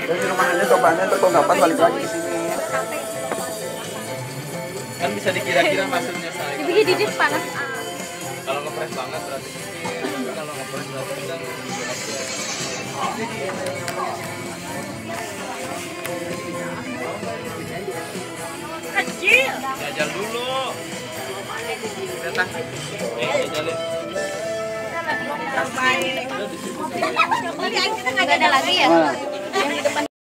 Dari rumah aja cobaannya ntar kalau nggak pas balik lagi ke sini. Kan bisa dikira-kira maksudnya saya. Jadi di panas. Kalau ngepres banget berarti ini, kalau ngepres berarti kita Kecil. jajal dulu. Datang. Jajalin. Baik. Kita nggak ada lagi ya? Yang di depan